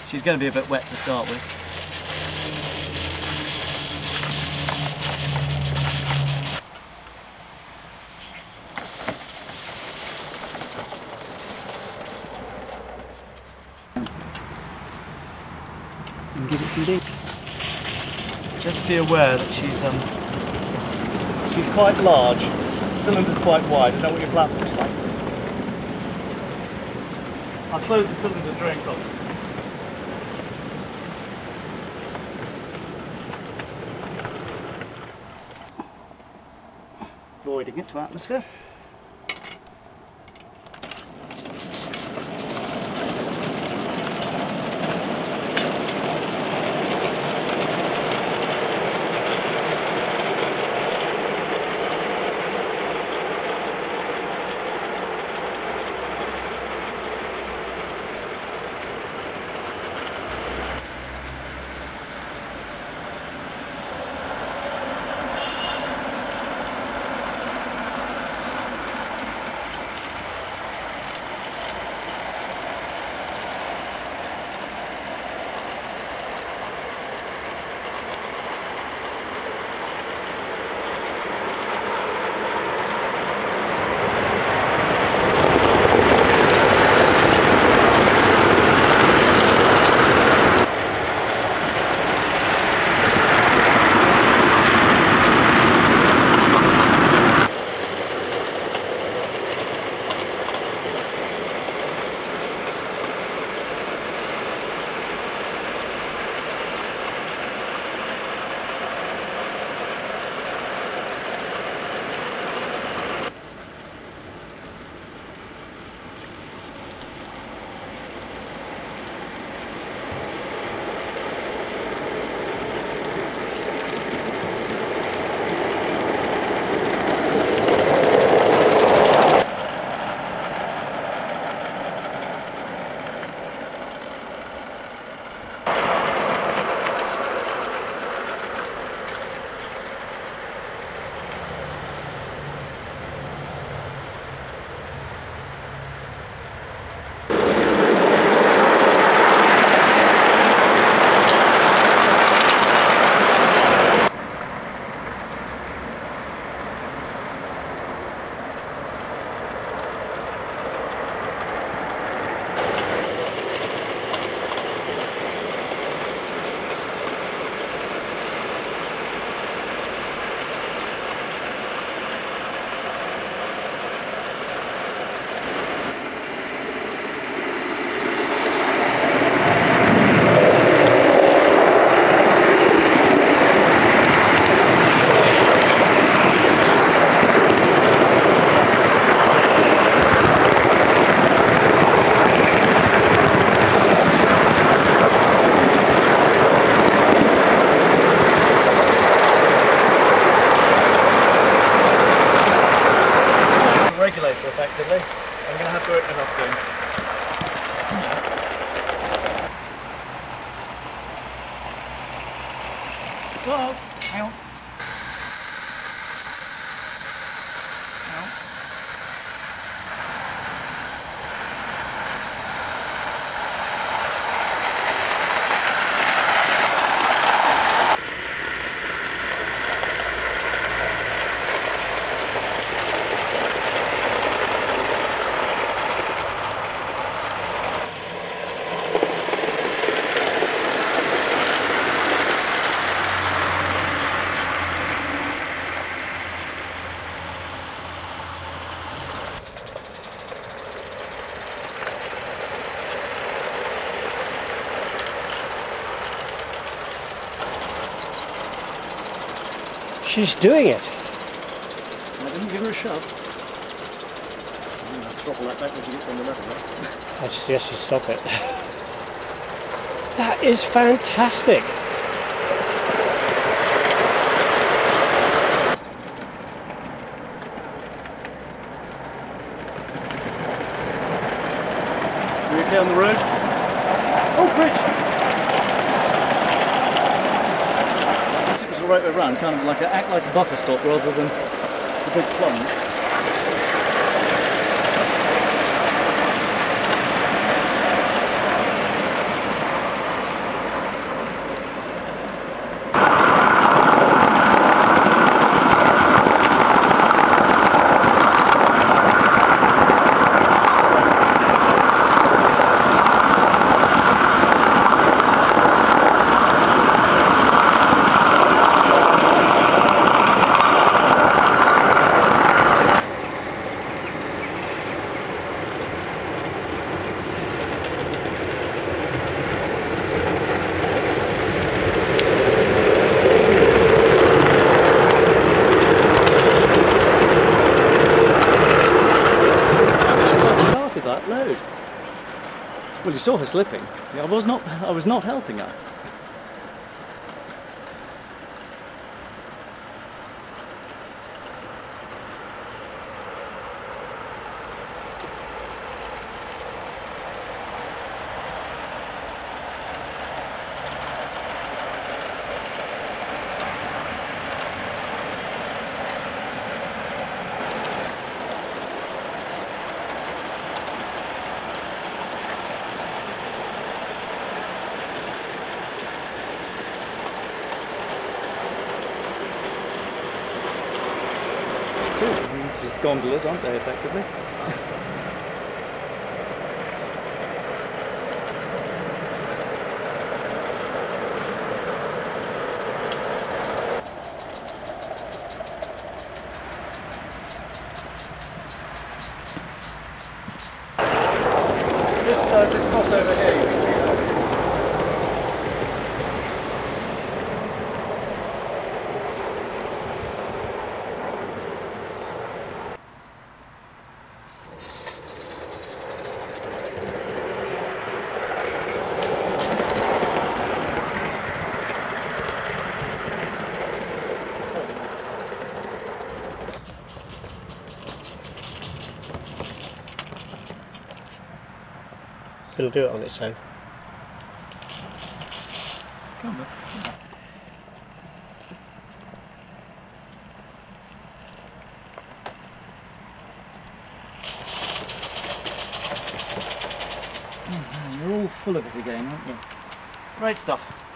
She's going to be a bit wet to start with. And give it some deep. Just be aware that she's quite large. The cylinder's quite wide. I don't know what your flap looks like. I'll close the cylinder drain close. Voiding it to atmosphere. Regulator effectively. I'm going to have to open it up again. Whoa! Hang on. Hang on. She's doing it. I didn't give her a shove. I'm going to throttle that back when she gets on the level, right? I suggest you stop it. That is fantastic. Are we okay on the road? Oh, great! Right way around, kind of like act like a buffer stop rather than a big plunge. you saw her slipping. I was not helping her. These gondolas, aren't they, effectively? This crossover here, you can see that. It'll do it on its own. Come on. You're all full of it again, aren't you? Great stuff.